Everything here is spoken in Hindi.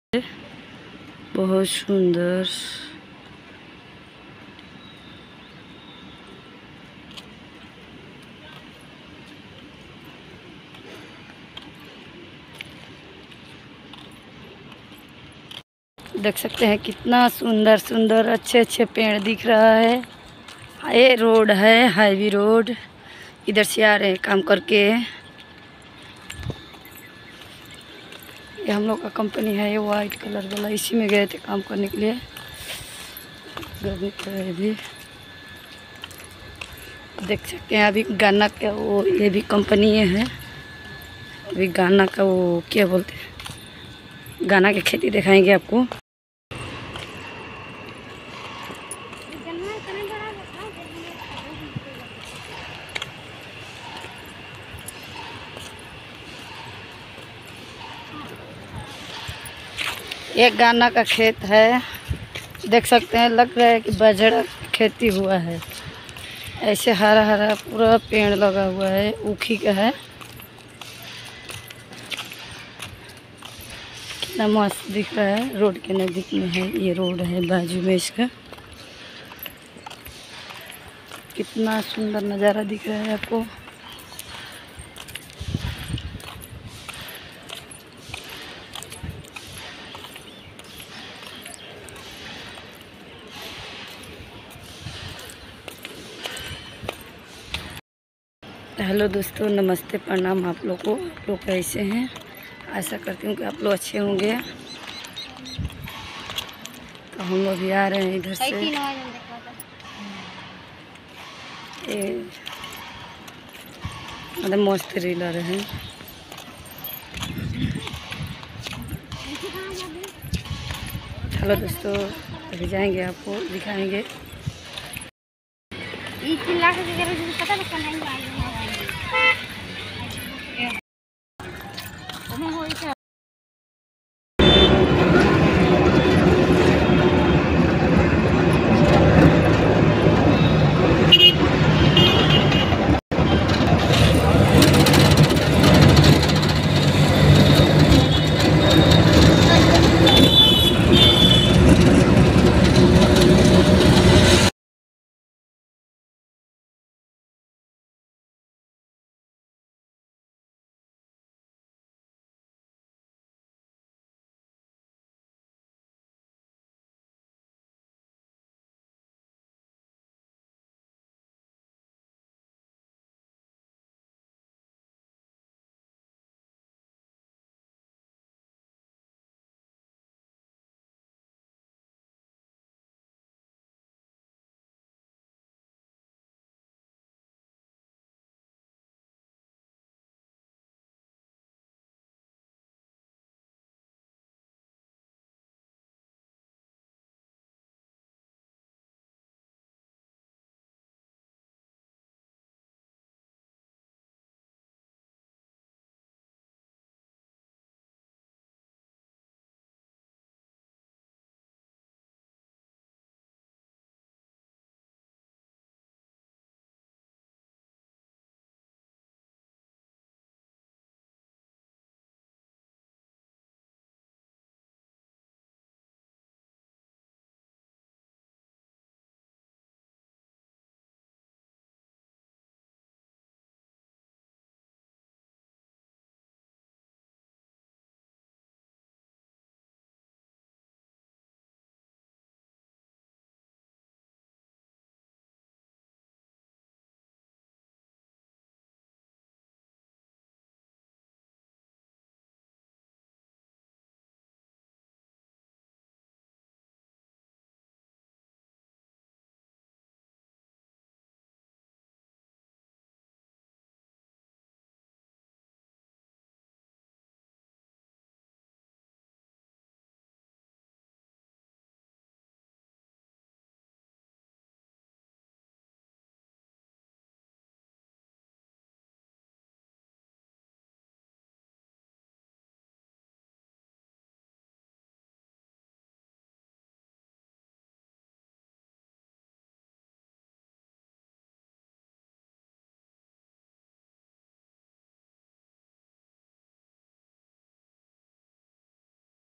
बहुत सुंदर। देख सकते हैं कितना सुंदर सुंदर अच्छे अच्छे पेड़ दिख रहा है। ये रोड है, हाईवे रोड। इधर से आ रहे हैं काम करके। ये हम लोग का कंपनी है, ये वाइट कलर वाला, इसी में गए थे काम करने के लिए। गर्मी तो है भी। देख सकते हैं अभी गाना का वो, ये भी कंपनी है। अभी गाना का वो क्या बोलते हैं, गाना की खेती दिखाएंगे आपको। एक गाना का खेत है, देख सकते हैं। लग रहा है कि बाजरा खेती हुआ है। ऐसे हरा हरा पूरा पेड़ लगा हुआ है, ऊखी का है। कितना मस्त दिख रहा है। रोड के नज़दीक में है, ये रोड है बाजू में इसका। कितना सुंदर नज़ारा दिख रहा है आपको। हेलो दोस्तों, नमस्ते, प्रणाम आप लोग को। आप लोग कैसे हैं? आशा करती हूँ कि आप लोग अच्छे होंगे। तो हम लोग भी आ रहे हैं इधर से। मतलब मस्त रील आ रहे हैं। हेलो दोस्तों, अभी जाएंगे, आपको दिखाएंगे।